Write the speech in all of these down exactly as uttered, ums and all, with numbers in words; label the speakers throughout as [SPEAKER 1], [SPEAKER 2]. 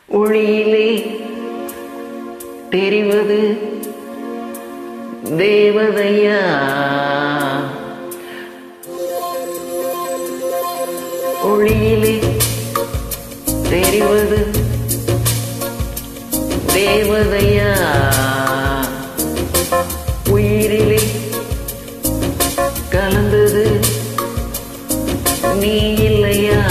[SPEAKER 1] ஒளியிலே தெரிவது தேவதையா, ஒளியிலே தெரிவது தேவதையா, உயிரிலே கலந்தது நீ இல்லையா,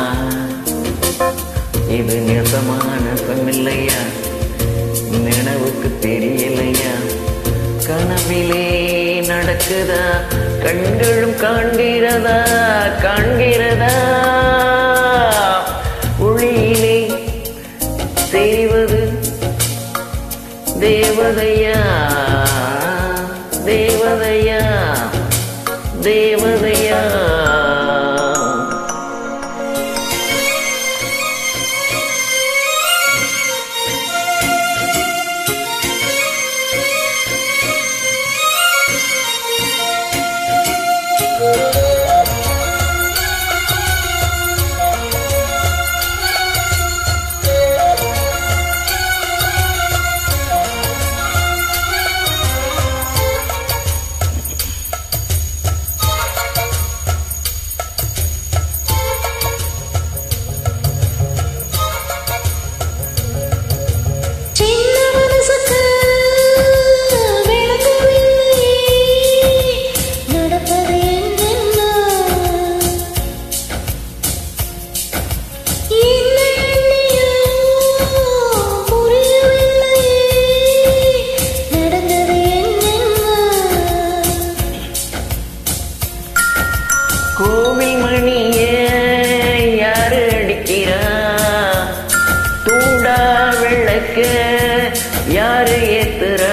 [SPEAKER 1] இது நெசமான சமில்லையா, நினைவுக்கு தெரியலையா, கனவிலே நடக்குதா, கண்களும் காண்கிறதா காண்கிறதா, ஒளியிலே தெரிவது தேவதையா தேவதையா தேவதையா. கோவில் மணியே யாரு அடிக்கிறா, தூண்டா விளக்க யாரு ஏத்துறா,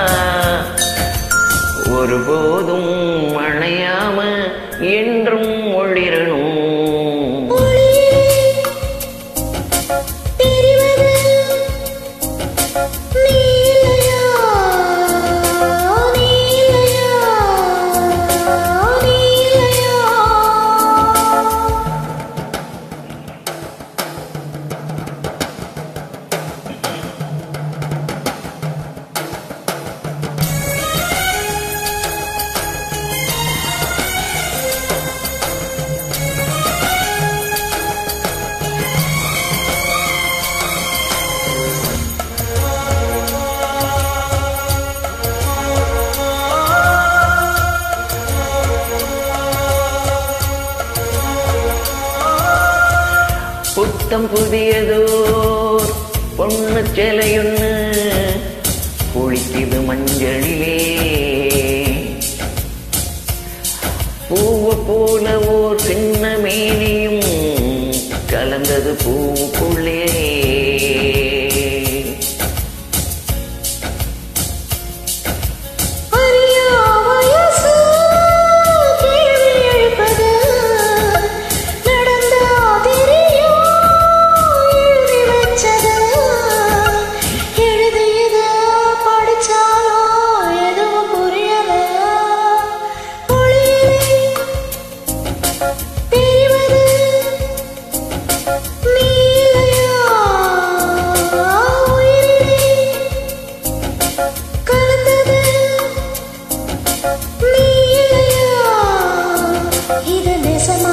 [SPEAKER 1] ஒருபோதும் அணையாம என்றும் ஒளிரணும். புத்தம் புதியதோர் பொண்ணு சிலையொன்னு குளிக்குது மஞ்சளிலே, பூவு போல ஓர் சின்ன மேனியும் கலந்தது பூவுக்குள்ளே,
[SPEAKER 2] இது நெசமா